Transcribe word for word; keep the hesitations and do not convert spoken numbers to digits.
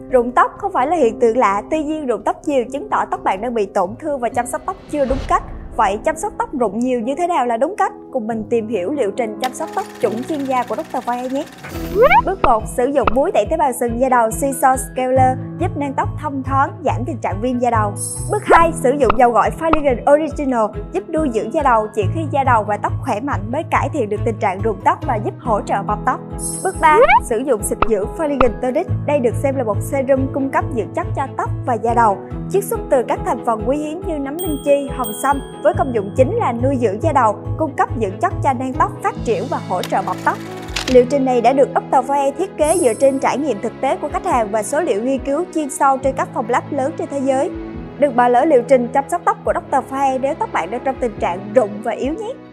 Rụng tóc không phải là hiện tượng lạ, tuy nhiên rụng tóc nhiều chứng tỏ tóc bạn đang bị tổn thương và chăm sóc tóc chưa đúng cách. Vậy chăm sóc tóc rụng nhiều như thế nào là đúng cách? Cùng mình tìm hiểu liệu trình chăm sóc tóc chuẩn chuyên gia của đốc tờ Phai nhé. Bước một. Sử dụng muối tẩy tế bào sừng da đầu Sea Scaler giúp nâng tóc thông thoáng, giảm tình trạng viêm da đầu. Bước hai. Sử dụng dầu gội Filigrane Original giúp nuôi dưỡng da đầu, chỉ khi da đầu và tóc khỏe mạnh mới cải thiện được tình trạng rụng tóc và giúp hỗ trợ mọc tóc. Bước ba. Sử dụng xịt dưỡng Filigrane Tonic. Đây được xem là một serum cung cấp dưỡng chất cho tóc và da đầu, chiết xuất từ các thành phần quý hiếm như nấm linh chi, hồng sâm, với công dụng chính là nuôi dưỡng da đầu, cung cấp dưỡng chất cho nang tóc phát triển và hỗ trợ mọc tóc. Liệu trình này đã được đốc tờ Phai thiết kế dựa trên trải nghiệm thực tế của khách hàng và số liệu nghiên cứu chuyên sâu trên các phòng lab lớn trên thế giới. Đừng bỏ lỡ liệu trình chăm sóc tóc của đốc tờ Phai nếu tóc bạn đang trong tình trạng rụng và yếu nhé.